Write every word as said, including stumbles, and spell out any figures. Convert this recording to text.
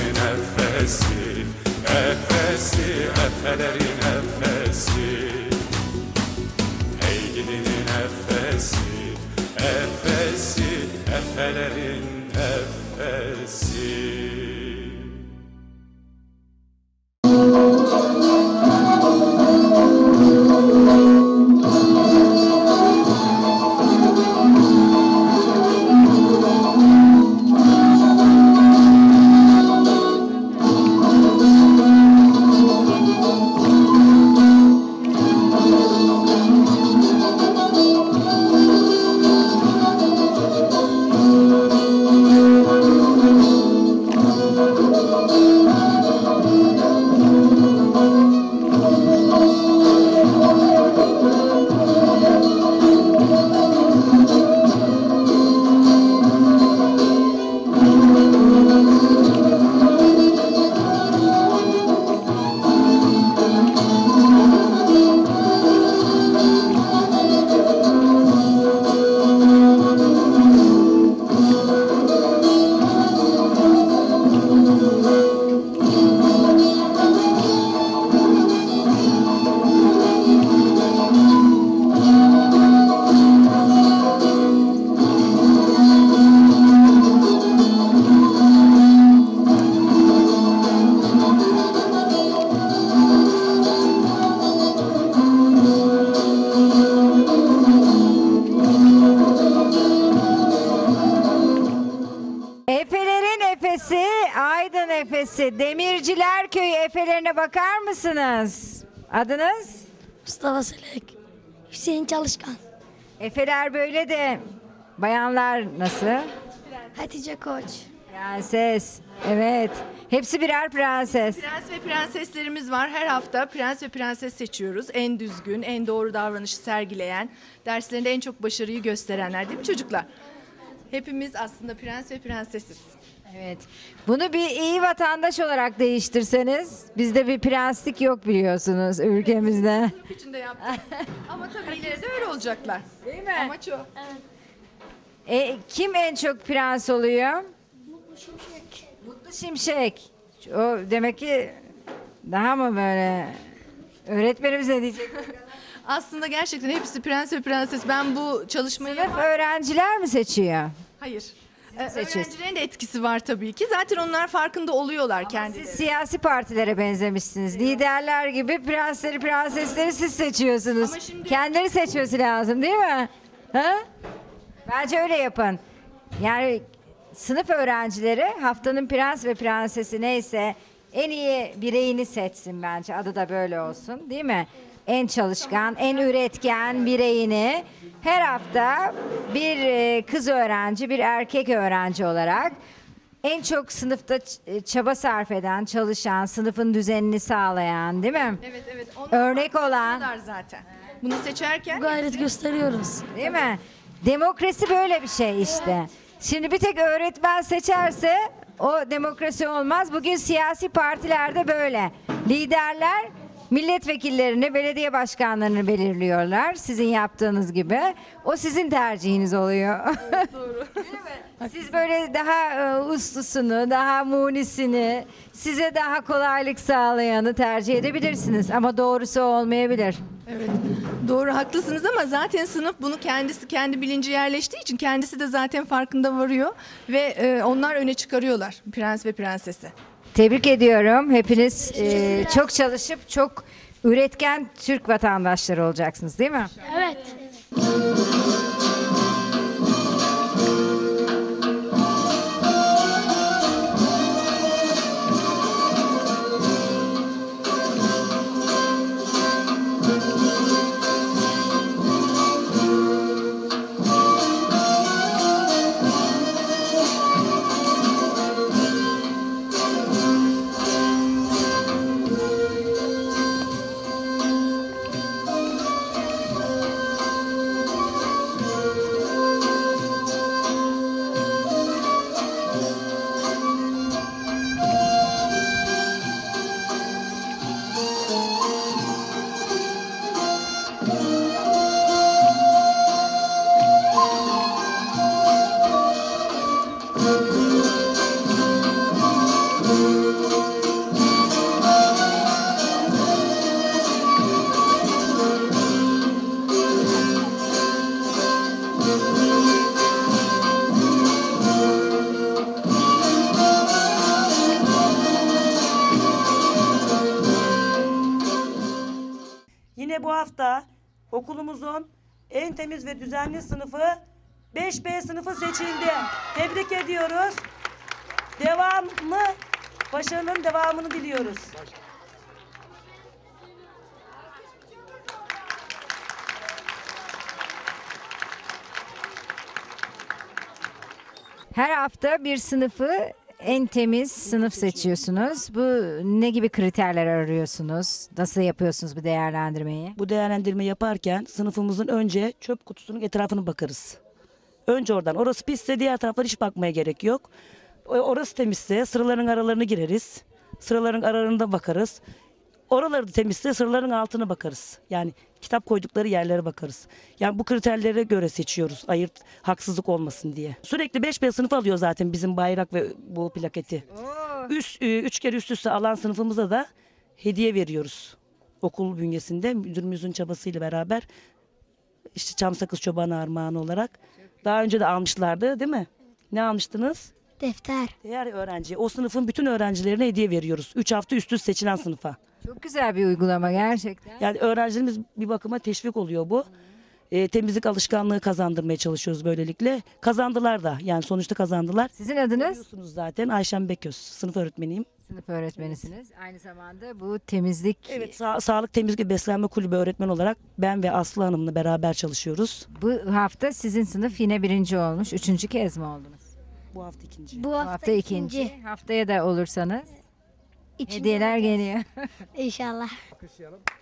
gidinin efesi, efesi, efelerin efesi. Hey gidinin efesi, efesi, efelerin efesi. Efelerin Efesi, Aydın Efesi, Demirciler Köyü Efelerine bakar mısınız? Adınız? Mustafa Selek, Hüseyin Çalışkan, Efeler böyle de bayanlar nasıl? Hatice Koç. Prenses, evet. Hepsi birer prenses. Prens ve prenseslerimiz var. Her hafta prens ve prenses seçiyoruz. En düzgün, en doğru davranışı sergileyen, derslerinde en çok başarıyı gösterenler değil mi çocuklar? Hepimiz aslında prens ve prensesiz. Evet. Bunu bir iyi vatandaş olarak değiştirseniz, bizde bir prenslik yok biliyorsunuz ülkemizde. Sınıf içinde yaptık. Ama tabii ileride öyle olacaklar. Değil mi? Amaç o. E, kim en çok prens oluyor? Mutlu Şimşek. Mutlu Şimşek. O demek ki daha mı böyle öğretmenimiz ne diyecek? Aslında gerçekten hepsi prens ve prenses. Ben bu çalışmayı... Sınıf öğrenciler mi seçiyor? Hayır. Ee, seçiyorsunuz? öğrencilerin de etkisi var tabii ki. Zaten onlar farkında oluyorlar kendileri. Siz siyasi partilere benzemişsiniz. Liderler gibi prensleri, prensesleri siz seçiyorsunuz. Ama şimdi- Kendileri seçmesi lazım değil mi? Ha? Bence öyle yapın. Yani sınıf öğrencileri haftanın prens ve prensesi neyse en iyi bireyini seçsin bence. Adı da böyle olsun değil mi? En çalışkan, en üretken bireyini her hafta bir e, kız öğrenci, bir erkek öğrenci olarak en çok sınıfta ç- çaba sarf eden, çalışan, sınıfın düzenini sağlayan değil mi? Evet evet. Onlar Örnek olan, farkındalar zaten. Bunu seçerken Gayret gösteriyoruz. değil mi? Demokrasi böyle bir şey işte. Şimdi bir tek öğretmen seçerse o demokrasi olmaz. Bugün siyasi partilerde böyle. Liderler milletvekillerini, belediye başkanlarını belirliyorlar. Sizin yaptığınız gibi. O sizin tercihiniz oluyor. doğru. Siz böyle daha e, uslusunu, daha munisini, size daha kolaylık sağlayanı tercih edebilirsiniz. Ama doğrusu o olmayabilir. Evet. Doğru haklısınız ama zaten sınıf bunu kendisi kendi bilinci yerleştiği için kendisi de zaten farkında varıyor ve e, onlar öne çıkarıyorlar prens ve prensesi. Tebrik ediyorum. Hepiniz e, çok çalışıp çok üretken Türk vatandaşları olacaksınız değil mi? Evet. Yine bu hafta okulumuzun en temiz ve düzenli sınıfı beş B sınıfı seçildi. Tebrik ediyoruz. Devamlı, başarının devamını diliyoruz. Her hafta bir sınıfı en temiz sınıf seçiyorsunuz. Bu ne gibi kriterler arıyorsunuz? Nasıl yapıyorsunuz bu değerlendirmeyi? Bu değerlendirme yaparken sınıfımızın önce çöp kutusunun etrafına bakarız. Önce oradan. Orası pisse diğer taraflara hiç bakmaya gerek yok. O- Orası temizse sıraların aralarına gireriz. Sıraların aralarında bakarız. Oraları da temizse sıraların altına bakarız. Yani kitap koydukları yerlere bakarız. Yani bu kriterlere göre seçiyoruz. Ayırt haksızlık olmasın diye. Sürekli beş B sınıf alıyor zaten bizim bayrak ve bu plaketi. Üst, e, üç kere üst üste alan sınıfımıza da hediye veriyoruz. Okul bünyesinde müdürümüzün çabasıyla beraber işte çam sakız çobanı armağanı olarak. Daha önce de almışlardı değil mi? Ne almıştınız? Defter. Diğer öğrenci. O sınıfın bütün öğrencilerine hediye veriyoruz. üç hafta üst üste seçilen sınıfa. Çok güzel bir uygulama gerçekten. Yani öğrencilerimiz bir bakıma teşvik oluyor bu. E, temizlik alışkanlığı kazandırmaya çalışıyoruz böylelikle. Kazandılar da. Yani sonuçta kazandılar. Sizin adınız? Biliyorsunuz zaten Ayşem Beköz. Sınıf öğretmeniyim. Sınıf öğretmenisiniz. Aynı zamanda bu temizlik Evet, sa- Sağlık Temizlik ve Beslenme Kulübü öğretmen olarak ben ve Aslı Hanım'la beraber çalışıyoruz. bu hafta sizin sınıf yine birinci olmuş. Üçüncü kez mi oldunuz? Bu hafta ikinci. Bu Bu hafta, hafta ikinci. Haftaya da olursanız İkinci hediyeler geliyor. İnşallah. Alkışlayalım.